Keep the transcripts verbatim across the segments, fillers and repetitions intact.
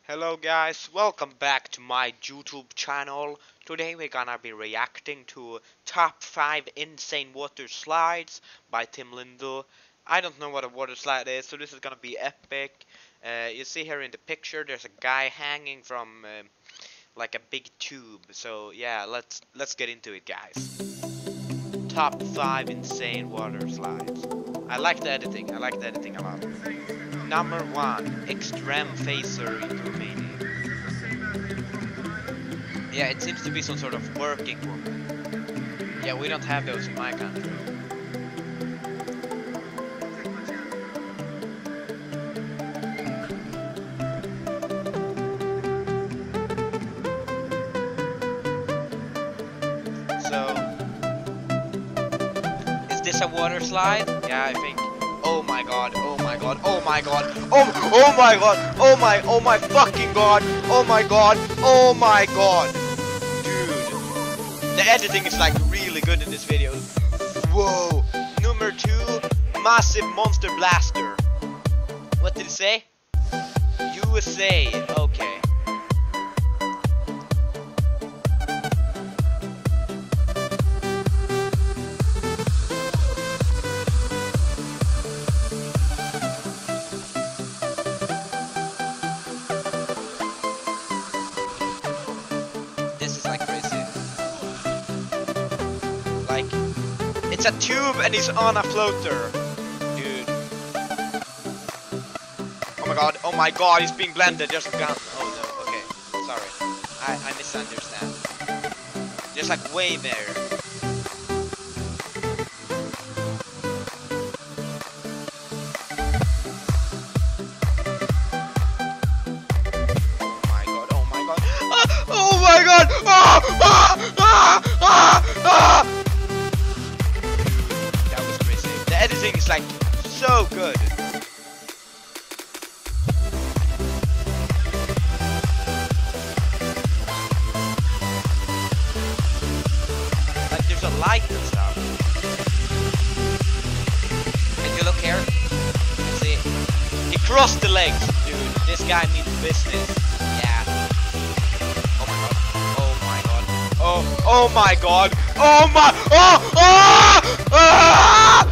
Hello guys, welcome back to my YouTube channel. Today we're gonna be reacting to Top five Insane Water Slides by Tim Lindell. I don't know what a water slide is, so this is gonna be epic. Uh, you see here in the picture there's a guy hanging from uh, like a big tube. So yeah, let's let's get into it guys. Top five Insane Water Slides. I like the editing, I like the editing a lot. Number one, Extreme Phaser into Romania. Yeah, it seems to be some sort of working woman. Yeah, we don't have those in my country. So, is this a water slide? Yeah, I think. Oh my god, oh my god, oh my god, oh, oh my god, oh my, oh my fucking god, oh my god, oh my god. Dude, the editing is like really good in this video. Whoa. Number two, Massive Monster Blaster. What did it say? U S A, okay. Like, it's a tube and he's on a floater. Dude. Oh my god, oh my god, he's being blended. There's a gun. Oh no, okay. Sorry. I, I misunderstand. There's like way there. Oh my god, oh my god. Ah, oh my god! Ah, ah, ah, ah, ah. The editing is like so good. Like there's a light and stuff. And you look here, see, he crossed the legs, dude. This guy means business. Yeah. Oh my god. Oh my god. Oh. Oh my god. Oh my. Oh. Oh. Ah!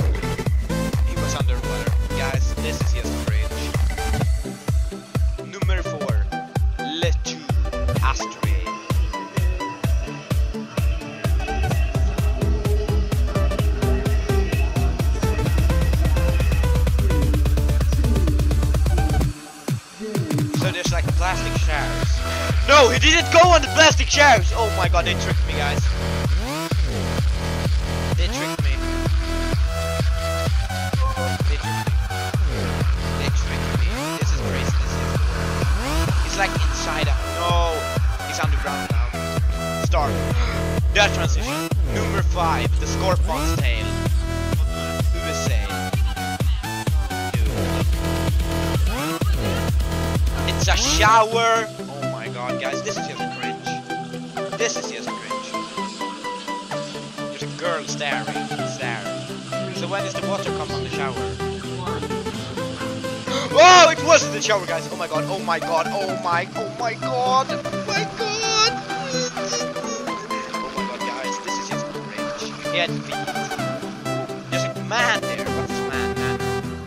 This is just cringe. Number four, Letu Astray. So there's like plastic showers. No, he didn't go on the plastic showers. Oh my god, they tricked me, guys. They tricked me. They tricked me. Like inside out. No, he's underground now. Start. That transition. Number five, the Scorpion's Tail. U S A. Dude. It's a shower. Oh my god, guys, this is just cringe. This is just cringe. There's a girl staring, staring. So when does the water come from the shower? Oh, it was the shower, guys. Oh my god, oh my god, oh my, oh my god, oh my god. Oh my god, guys, this is just cringe. He had feet. There's a man there. What's this man, man?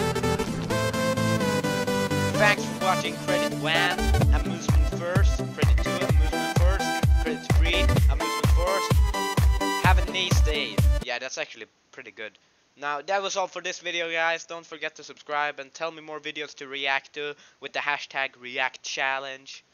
Thanks for watching Credit one, Amusement First, Credit two, Amusement First, Credit three, Amusement First. Have a nice day. Yeah, that's actually pretty good. Now, that was all for this video, guys. Don't forget to subscribe and tell me more videos to react to with the hashtag React Challenge.